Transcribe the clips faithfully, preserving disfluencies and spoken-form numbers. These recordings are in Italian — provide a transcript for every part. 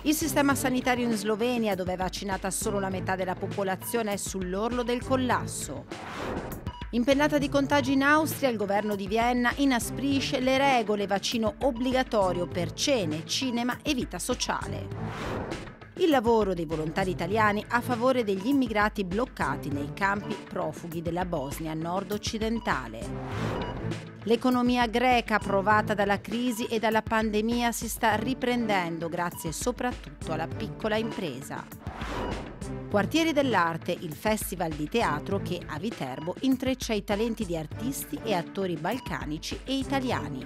Il sistema sanitario in Slovenia, dove è vaccinata solo la metà della popolazione, è sull'orlo del collasso. Impennata di contagi in Austria, il governo di Vienna inasprisce le regole, vaccino obbligatorio per cene, cinema e vita sociale. Il lavoro dei volontari italiani a favore degli immigrati bloccati nei campi profughi della Bosnia nord-occidentale. L'economia greca, provata dalla crisi e dalla pandemia, si sta riprendendo grazie soprattutto alla piccola impresa. Quartieri dell'Arte, il festival di teatro che a Viterbo intreccia i talenti di artisti e attori balcanici e italiani.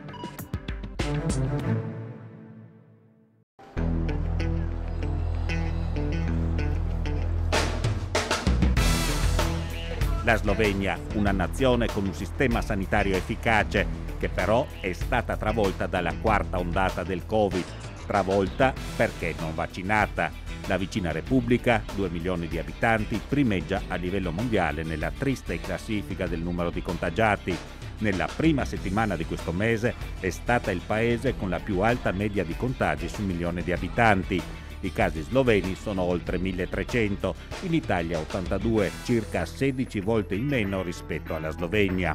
La Slovenia, una nazione con un sistema sanitario efficace, che però è stata travolta dalla quarta ondata del Covid. Travolta perché non vaccinata. La vicina Repubblica, due milioni di abitanti, primeggia a livello mondiale nella triste classifica del numero di contagiati. Nella prima settimana di questo mese è stata il paese con la più alta media di contagi su milione di abitanti. I casi sloveni sono oltre milletrecento, in Italia ottantadue, circa sedici volte in meno rispetto alla Slovenia.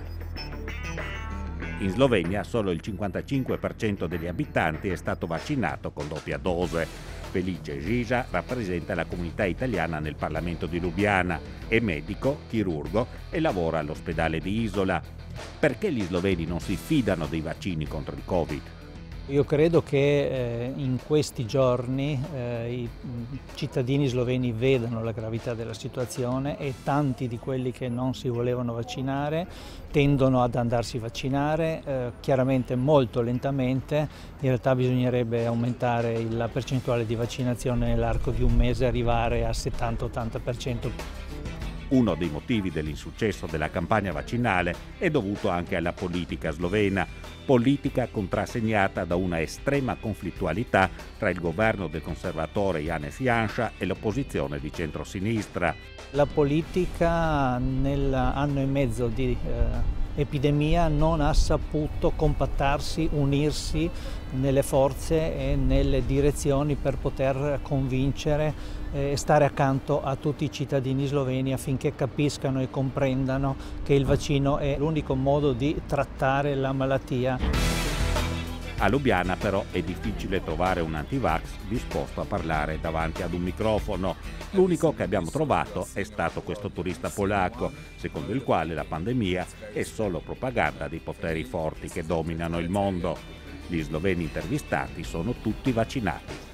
In Slovenia solo il cinquantacinque per cento degli abitanti è stato vaccinato con doppia dose. Felice Gisa rappresenta la comunità italiana nel Parlamento di Lubiana, è medico, chirurgo e lavora all'ospedale di Isola. Perché gli sloveni non si fidano dei vaccini contro il Covid? Io credo che eh, in questi giorni eh, i cittadini sloveni vedano la gravità della situazione e tanti di quelli che non si volevano vaccinare tendono ad andarsi a vaccinare, eh, chiaramente molto lentamente. In realtà bisognerebbe aumentare la percentuale di vaccinazione nell'arco di un mese e arrivare al settanta ottanta per cento. Uno dei motivi dell'insuccesso della campagna vaccinale è dovuto anche alla politica slovena, politica contrassegnata da una estrema conflittualità tra il governo del conservatore Janez Janša e l'opposizione di centrosinistra. La politica nell'anno e mezzo di eh, epidemia non ha saputo compattarsi, unirsi nelle forze e nelle direzioni per poter convincere e stare accanto a tutti i cittadini sloveni affinché capiscano e comprendano che il vaccino è l'unico modo di trattare la malattia. A Lubiana però è difficile trovare un antivax disposto a parlare davanti ad un microfono. L'unico che abbiamo trovato è stato questo turista polacco, secondo il quale la pandemia è solo propaganda dei poteri forti che dominano il mondo. Gli sloveni intervistati sono tutti vaccinati.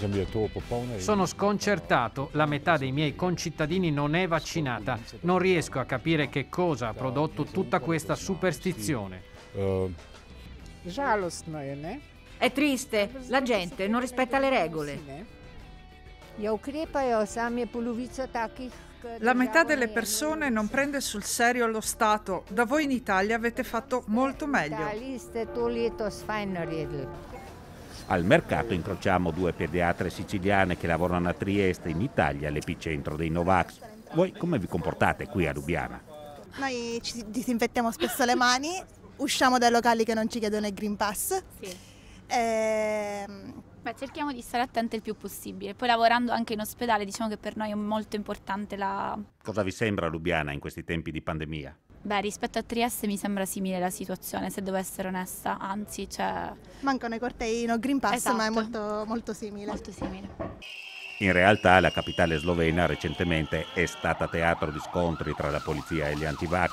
Sono sconcertato, la metà dei miei concittadini non è vaccinata. Non riesco a capire che cosa ha prodotto tutta questa superstizione. È triste, la gente non rispetta le regole. La metà delle persone non prende sul serio lo Stato. Da voi in Italia avete fatto molto meglio. Al mercato incrociamo due pediatre siciliane che lavorano a Trieste, in Italia, l'epicentro dei Novax. Voi come vi comportate qui a Lubiana? Noi ci disinfettiamo spesso le mani, usciamo dai locali che non ci chiedono il Green Pass. Sì. E... Beh, cerchiamo di stare attenti il più possibile. Poi lavorando anche in ospedale, diciamo che per noi è molto importante la... Cosa vi sembra Lubiana in questi tempi di pandemia? Beh, rispetto a Trieste mi sembra simile la situazione, se devo essere onesta, anzi c'è... Mancano i cortei no Green Pass, esatto. Ma è molto, molto simile. Molto simile. In realtà la capitale slovena recentemente è stata teatro di scontri tra la polizia e gli antivax.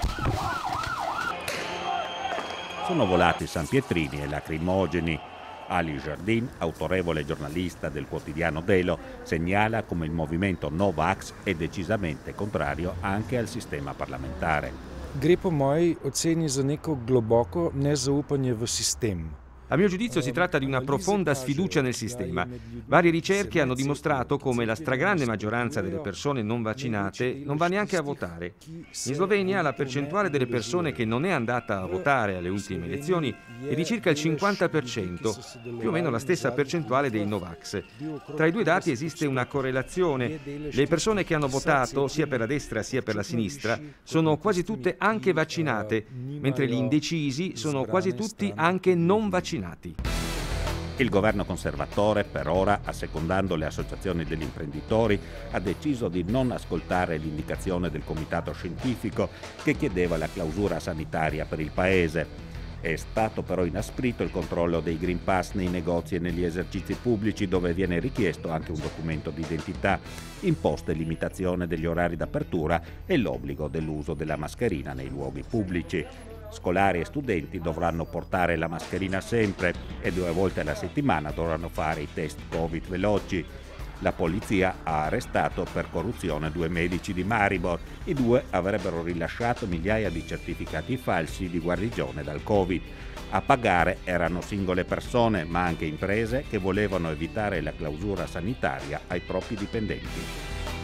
Sono volati sanpietrini e lacrimogeni. Ali Jardin, autorevole giornalista del quotidiano Delo, segnala come il movimento Novax è decisamente contrario anche al sistema parlamentare. Gre po moji oceni za neko globoko nezaupanje v sistem. A mio giudizio si tratta di una profonda sfiducia nel sistema. Varie ricerche hanno dimostrato come la stragrande maggioranza delle persone non vaccinate non va neanche a votare. In Slovenia la percentuale delle persone che non è andata a votare alle ultime elezioni è di circa il cinquanta per cento, più o meno la stessa percentuale dei Novax. Tra i due dati esiste una correlazione. Le persone che hanno votato, sia per la destra sia per la sinistra, sono quasi tutte anche vaccinate, mentre gli indecisi sono quasi tutti anche non vaccinati. Il governo conservatore, per ora, assecondando le associazioni degli imprenditori, ha deciso di non ascoltare l'indicazione del comitato scientifico che chiedeva la clausura sanitaria per il paese. È stato però inasprito il controllo dei Green Pass nei negozi e negli esercizi pubblici, dove viene richiesto anche un documento di identità, imposte limitazione degli orari d'apertura e l'obbligo dell'uso della mascherina nei luoghi pubblici. Scolari e studenti dovranno portare la mascherina sempre e due volte alla settimana dovranno fare i test Covid veloci. La polizia ha arrestato per corruzione due medici di Maribor. I due avrebbero rilasciato migliaia di certificati falsi di guarigione dal Covid. A pagare erano singole persone, ma anche imprese che volevano evitare la clausura sanitaria ai propri dipendenti.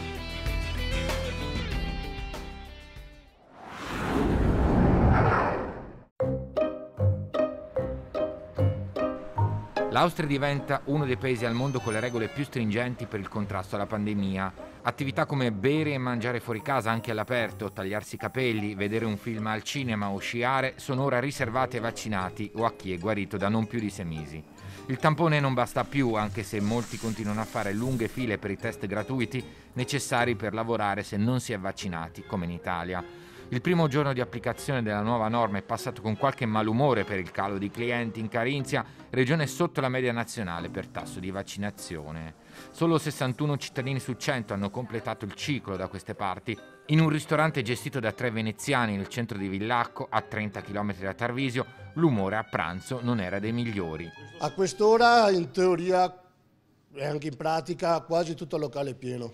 L'Austria diventa uno dei paesi al mondo con le regole più stringenti per il contrasto alla pandemia. Attività come bere e mangiare fuori casa anche all'aperto, tagliarsi i capelli, vedere un film al cinema o sciare sono ora riservate ai vaccinati o a chi è guarito da non più di sei mesi. Il tampone non basta più, anche se molti continuano a fare lunghe file per i test gratuiti necessari per lavorare se non si è vaccinati, come in Italia. Il primo giorno di applicazione della nuova norma è passato con qualche malumore per il calo di clienti in Carinzia, regione sotto la media nazionale per tasso di vaccinazione. Solo sessantuno cittadini su cento hanno completato il ciclo da queste parti. In un ristorante gestito da tre veneziani nel centro di Villacco, a trenta chilometri da Tarvisio, l'umore a pranzo non era dei migliori. A quest'ora in teoria e anche in pratica quasi tutto il locale è pieno.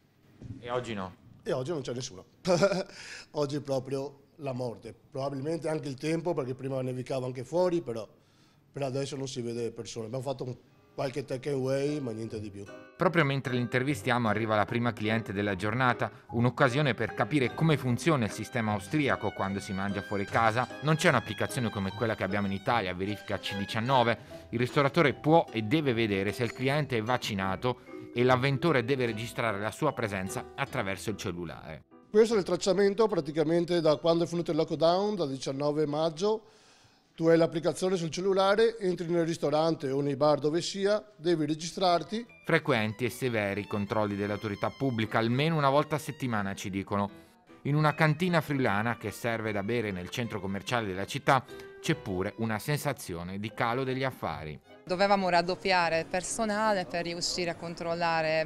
E oggi no? E oggi non c'è nessuno. Oggi è proprio la morte. Probabilmente anche il tempo, perché prima nevicava anche fuori, però per adesso non si vede persone. Abbiamo fatto un, qualche take away, ma niente di più. Proprio mentre l'intervistiamo arriva la prima cliente della giornata, un'occasione per capire come funziona il sistema austriaco quando si mangia fuori casa. Non c'è un'applicazione come quella che abbiamo in Italia, verifica C diciannove. Il ristoratore può e deve vedere se il cliente è vaccinato e l'avventore deve registrare la sua presenza attraverso il cellulare. Questo è il tracciamento praticamente da quando è finito il lockdown, da diciannove maggio. Tu hai l'applicazione sul cellulare, entri nel ristorante o nei bar dove sia, devi registrarti. Frequenti e severi controlli dell'autorità pubblica, almeno una volta a settimana ci dicono. In una cantina friulana che serve da bere nel centro commerciale della città c'è pure una sensazione di calo degli affari. Dovevamo raddoppiare il personale per riuscire a controllare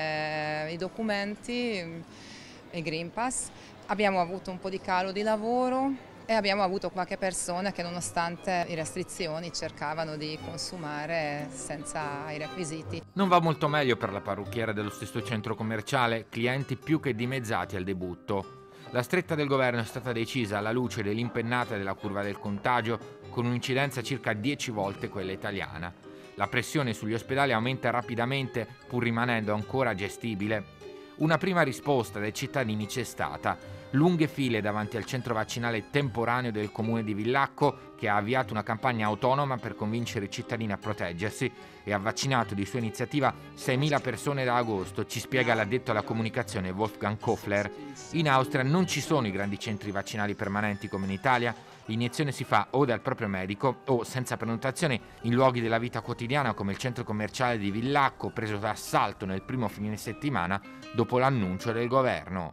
bene i documenti, i Green Pass. Abbiamo avuto un po' di calo di lavoro e abbiamo avuto qualche persona che nonostante le restrizioni cercavano di consumare senza i requisiti. Non va molto meglio per la parrucchiera dello stesso centro commerciale, clienti più che dimezzati al debutto. La stretta del governo è stata decisa alla luce dell'impennata della curva del contagio, con un'incidenza circa dieci volte quella italiana. La pressione sugli ospedali aumenta rapidamente, pur rimanendo ancora gestibile. Una prima risposta dai cittadini c'è stata. Lunghe file davanti al centro vaccinale temporaneo del comune di Villacco, che ha avviato una campagna autonoma per convincere i cittadini a proteggersi e ha vaccinato di sua iniziativa seimila persone da agosto, ci spiega l'addetto alla comunicazione Wolfgang Kofler. In Austria non ci sono i grandi centri vaccinali permanenti come in Italia. L'iniezione si fa o dal proprio medico o senza prenotazione in luoghi della vita quotidiana come il centro commerciale di Villacco, preso d'assalto nel primo fine settimana dopo l'annuncio del governo.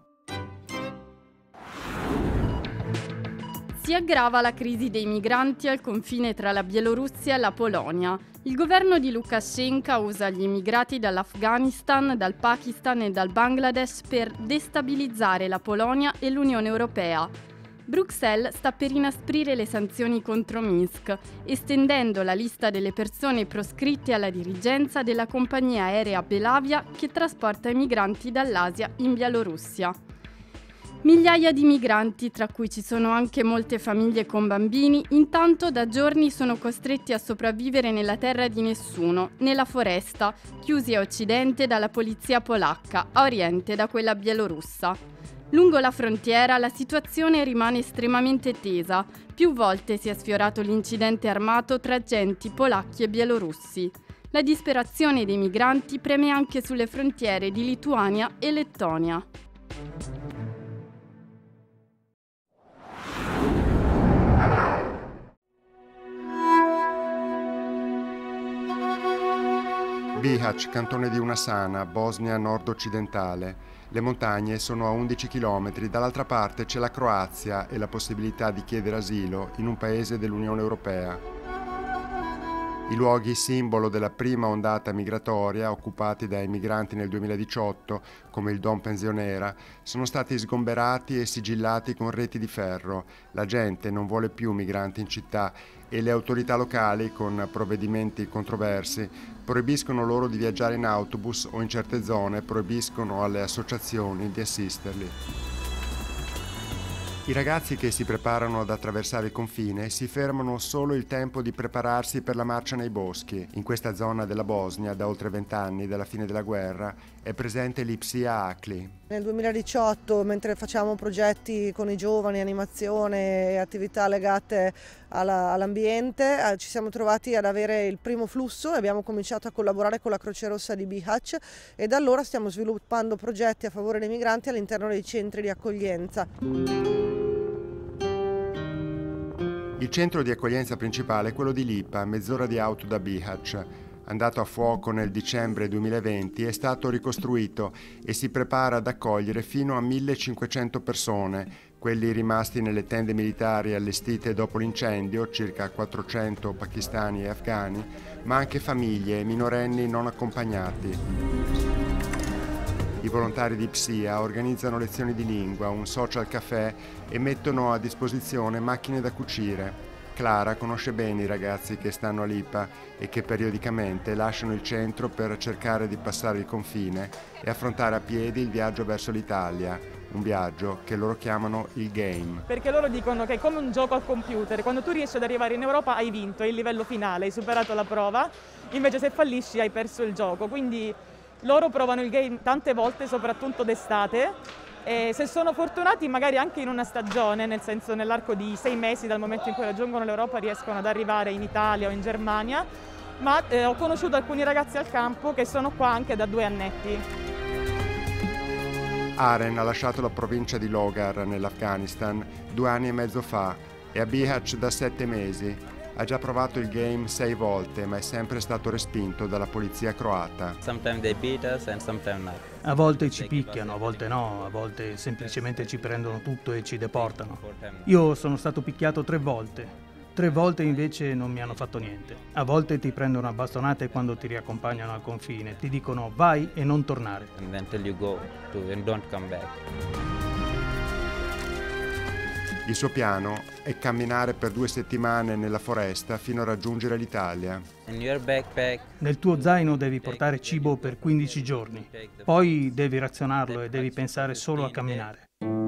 Si aggrava la crisi dei migranti al confine tra la Bielorussia e la Polonia. Il governo di Lukashenko usa gli immigrati dall'Afghanistan, dal Pakistan e dal Bangladesh per destabilizzare la Polonia e l'Unione Europea. Bruxelles sta per inasprire le sanzioni contro Minsk, estendendo la lista delle persone proscritte alla dirigenza della compagnia aerea Belavia che trasporta i migranti dall'Asia in Bielorussia. Migliaia di migranti, tra cui ci sono anche molte famiglie con bambini, intanto da giorni sono costretti a sopravvivere nella terra di nessuno, nella foresta, chiusi a occidente dalla polizia polacca, a oriente da quella bielorussa. Lungo la frontiera la situazione rimane estremamente tesa. Più volte si è sfiorato l'incidente armato tra agenti polacchi e bielorussi. La disperazione dei migranti preme anche sulle frontiere di Lituania e Lettonia. Bihać, cantone di Unasana, Bosnia nord-occidentale. Le montagne sono a undici chilometri, dall'altra parte c'è la Croazia e la possibilità di chiedere asilo in un paese dell'Unione Europea. I luoghi simbolo della prima ondata migratoria, occupati dai migranti nel duemiladiciotto, come il Dom Pensionera, sono stati sgomberati e sigillati con reti di ferro. La gente non vuole più migranti in città e le autorità locali, con provvedimenti controversi, proibiscono loro di viaggiare in autobus o in certe zone proibiscono alle associazioni di assisterli. I ragazzi che si preparano ad attraversare il confine si fermano solo il tempo di prepararsi per la marcia nei boschi. In questa zona della Bosnia, da oltre vent'anni, dalla fine della guerra, è presente l'Ipsia Akli. Nel duemiladiciotto, mentre facciamo progetti con i giovani, animazione e attività legate alla, all'ambiente, eh, ci siamo trovati ad avere il primo flusso e abbiamo cominciato a collaborare con la Croce Rossa di Bihać e da allora stiamo sviluppando progetti a favore dei migranti all'interno dei centri di accoglienza. Il centro di accoglienza principale è quello di Lipa, mezz'ora di auto da Bihać. Andato a fuoco nel dicembre duemilaventi, è stato ricostruito e si prepara ad accogliere fino a millecinquecento persone, quelli rimasti nelle tende militari allestite dopo l'incendio, circa quattrocento pakistani e afghani, ma anche famiglie e minorenni non accompagnati. I volontari di Psia organizzano lezioni di lingua, un social caffè e mettono a disposizione macchine da cucire. Clara conosce bene i ragazzi che stanno a Lipa e che periodicamente lasciano il centro per cercare di passare il confine e affrontare a piedi il viaggio verso l'Italia, un viaggio che loro chiamano il game. Perché loro dicono che è come un gioco al computer, quando tu riesci ad arrivare in Europa hai vinto, è il livello finale, hai superato la prova, invece se fallisci hai perso il gioco, quindi loro provano il game tante volte, soprattutto d'estate, e se sono fortunati magari anche in una stagione, nel senso nell'arco di sei mesi dal momento in cui raggiungono l'Europa riescono ad arrivare in Italia o in Germania, ma eh, ho conosciuto alcuni ragazzi al campo che sono qua anche da due annetti. Aren ha lasciato la provincia di Logar nell'Afghanistan due anni e mezzo fa e a Bihać da sette mesi. Ha già provato il game sei volte, ma è sempre stato respinto dalla polizia croata. A volte ci picchiano, a volte no, a volte semplicemente ci prendono tutto e ci deportano. Io sono stato picchiato tre volte, tre volte invece non mi hanno fatto niente. A volte ti prendono a bastonate quando ti riaccompagnano al confine, ti dicono vai e non tornare. Il suo piano è camminare per due settimane nella foresta fino a raggiungere l'Italia. Nel tuo zaino devi portare cibo per quindici giorni, poi devi razionarlo e devi pensare solo a camminare.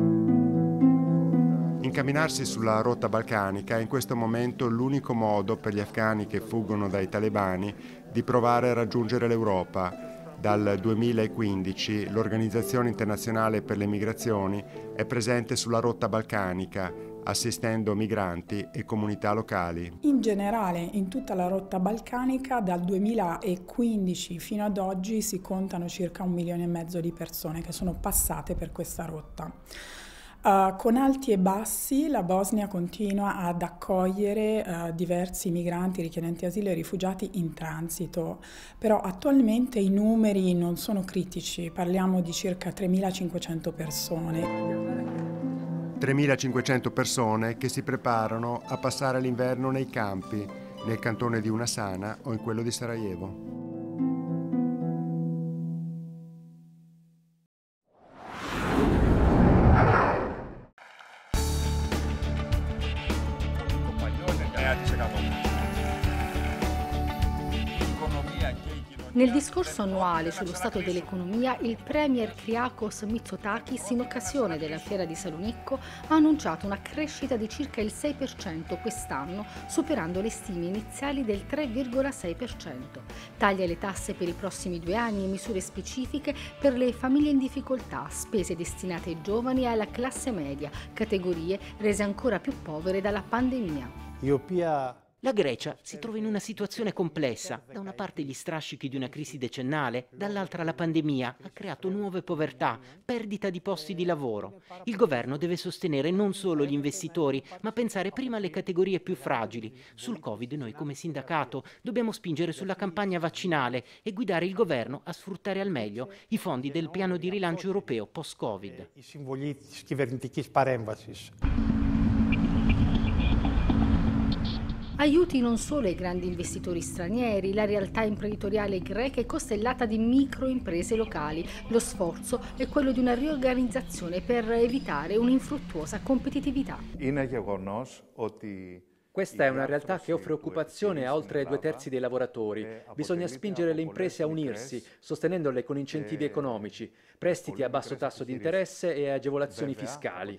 Incamminarsi sulla rotta balcanica è in questo momento l'unico modo per gli afghani che fuggono dai talebani di provare a raggiungere l'Europa. Dal duemilaquindici l'Organizzazione Internazionale per le Migrazioni è presente sulla rotta balcanica, assistendo migranti e comunità locali. In generale, in tutta la rotta balcanica, dal duemilaquindici fino ad oggi si contano circa un milione e mezzo di persone che sono passate per questa rotta. Uh, con alti e bassi la Bosnia continua ad accogliere uh, diversi migranti, richiedenti asilo e rifugiati in transito, però attualmente i numeri non sono critici, parliamo di circa tremilacinquecento persone. tremilacinquecento persone che si preparano a passare l'inverno nei campi, nel cantone di Unasana o in quello di Sarajevo. Nel discorso annuale sullo stato dell'economia, il premier Kyriakos Mitsotakis, in occasione della fiera di Salonicco, ha annunciato una crescita di circa il sei per cento quest'anno, superando le stime iniziali del tre virgola sei per cento. Taglia le tasse per i prossimi due anni e misure specifiche per le famiglie in difficoltà, spese destinate ai giovani e alla classe media, categorie rese ancora più povere dalla pandemia. La Grecia si trova in una situazione complessa. Da una parte gli strascichi di una crisi decennale, dall'altra la pandemia ha creato nuove povertà, perdita di posti di lavoro. Il governo deve sostenere non solo gli investitori, ma pensare prima alle categorie più fragili. Sul Covid noi come sindacato dobbiamo spingere sulla campagna vaccinale e guidare il governo a sfruttare al meglio i fondi del piano di rilancio europeo post-Covid. Aiuti non solo ai grandi investitori stranieri, la realtà imprenditoriale greca è costellata di microimprese locali. Lo sforzo è quello di una riorganizzazione per evitare un'infruttuosa competitività. Questa è una realtà che offre occupazione a oltre due terzi dei lavoratori. Bisogna spingere le imprese a unirsi, sostenendole con incentivi economici, prestiti a basso tasso di interesse e agevolazioni fiscali.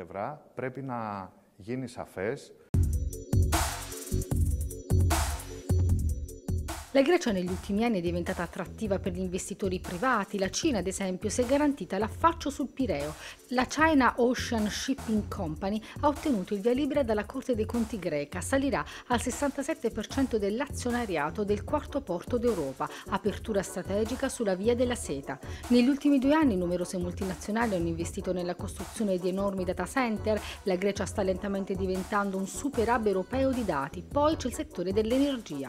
La Grecia negli ultimi anni è diventata attrattiva per gli investitori privati. La Cina, ad esempio, si è garantita l'affaccio sul Pireo. La China Ocean Shipping Company ha ottenuto il via libera dalla Corte dei Conti greca. Salirà al sessantasette per cento dell'azionariato del quarto porto d'Europa. Apertura strategica sulla via della seta. Negli ultimi due anni numerose multinazionali hanno investito nella costruzione di enormi data center. La Grecia sta lentamente diventando un super hub europeo di dati. Poi c'è il settore dell'energia.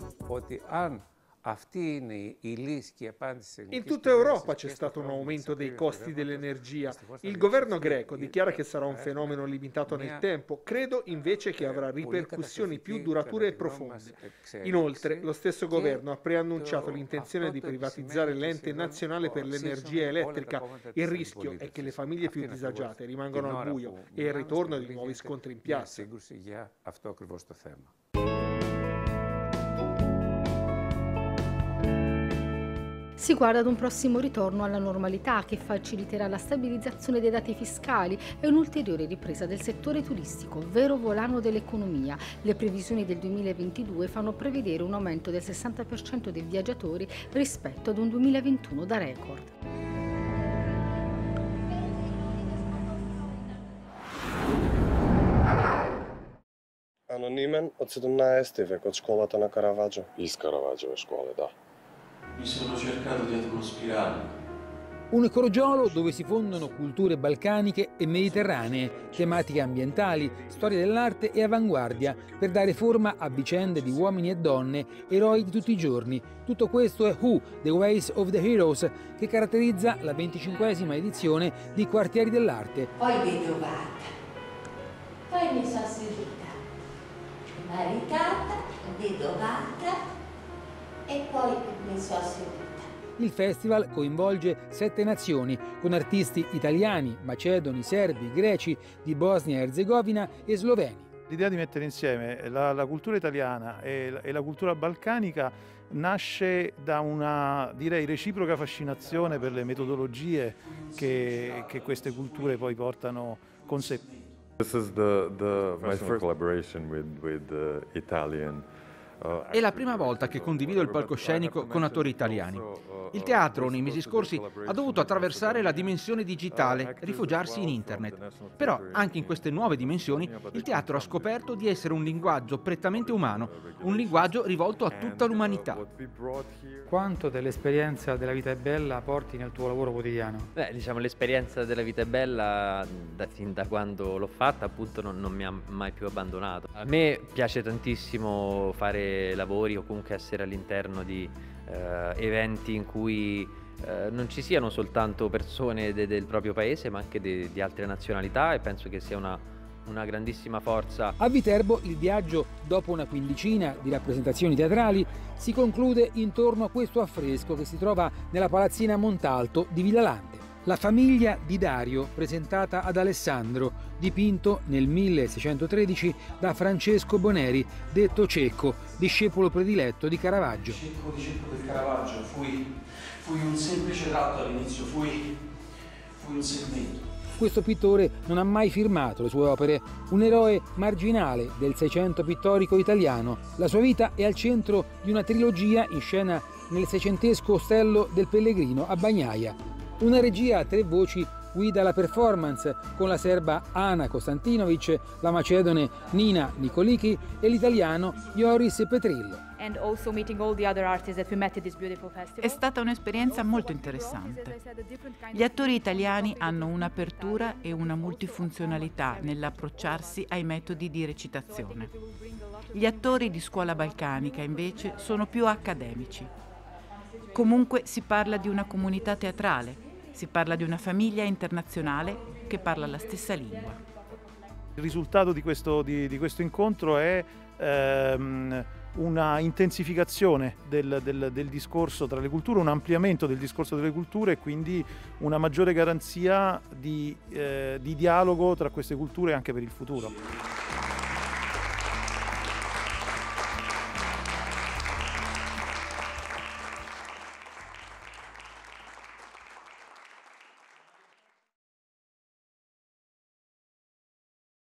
In tutta Europa c'è stato un aumento dei costi dell'energia. Il governo greco dichiara che sarà un fenomeno limitato nel tempo. Credo invece che avrà ripercussioni più durature e profonde. Inoltre, lo stesso governo ha preannunciato l'intenzione di privatizzare l'ente nazionale per l'energia elettrica. Il rischio è che le famiglie più disagiate rimangano al buio e il ritorno di nuovi scontri in piazza. Si guarda ad un prossimo ritorno alla normalità che faciliterà la stabilizzazione dei dati fiscali e un'ulteriore ripresa del settore turistico, vero volano dell'economia. Le previsioni del duemilaventidue fanno prevedere un aumento del sessanta per cento dei viaggiatori rispetto ad un duemilaventuno da record. Anonimen od sedemnaesti vek, od školata na Caravaggio. Iz Caravaggio škole, da. Mi sono cercato di atmosfirarmi. Un crogiolo dove si fondono culture balcaniche e mediterranee, tematiche ambientali, storia dell'arte e avanguardia, per dare forma a vicende di uomini e donne, eroi di tutti i giorni. Tutto questo è Who, The Ways of the Heroes, che caratterizza la venticinquesima edizione di Quartieri dell'Arte. Poi vedovata, poi mi sono seduta, maritata, vedovata, e poi mi sono seduta. Il festival coinvolge sette nazioni, con artisti italiani, macedoni, serbi, greci, di Bosnia e Erzegovina e sloveni. L'idea di mettere insieme la, la cultura italiana e la, e la cultura balcanica nasce da una, direi, reciproca fascinazione per le metodologie che, che queste culture poi portano con sé. This is the, the, my first collaboration with, with uh, Italian. È la prima volta che condivido il palcoscenico con attori italiani. Il teatro, nei mesi scorsi, ha dovuto attraversare la dimensione digitale, rifugiarsi in internet. Però, anche in queste nuove dimensioni, il teatro ha scoperto di essere un linguaggio prettamente umano, un linguaggio rivolto a tutta l'umanità. Quanto dell'esperienza della vita è bella porti nel tuo lavoro quotidiano? Beh, diciamo, l'esperienza della vita è bella, da, fin da quando l'ho fatta, appunto, non, non mi ha mai più abbandonato. A me piace tantissimo fare lavori o comunque essere all'interno di eh, eventi in cui eh, non ci siano soltanto persone de, del proprio paese, ma anche de, di altre nazionalità, e penso che sia una, una grandissima forza. A Viterbo il viaggio, dopo una quindicina di rappresentazioni teatrali, si conclude intorno a questo affresco che si trova nella palazzina Montalto di Villalante. La famiglia di Dario, presentata ad Alessandro, dipinto nel milleseicentotredici da Francesco Boneri, detto Cecco, discepolo prediletto di Caravaggio. Cecco, discepolo di Caravaggio, fui, fui un semplice tratto all'inizio, fui, fui un segmento. Questo pittore non ha mai firmato le sue opere, un eroe marginale del Seicento pittorico italiano. La sua vita è al centro di una trilogia in scena nel seicentesco Ostello del Pellegrino a Bagnaia. Una regia a tre voci guida la performance con la serba Ana Konstantinovic, la macedone Nina Nicoliki e l'italiano Joris Petrillo. È stata un'esperienza molto interessante. Gli attori italiani hanno un'apertura e una multifunzionalità nell'approcciarsi ai metodi di recitazione. Gli attori di scuola balcanica, invece, sono più accademici. Comunque si parla di una comunità teatrale, si parla di una famiglia internazionale che parla la stessa lingua. Il risultato di questo, di, di questo incontro è ehm, una intensificazione del, del, del discorso tra le culture, un ampliamento del discorso delle culture e quindi una maggiore garanzia di, eh, di dialogo tra queste culture anche per il futuro.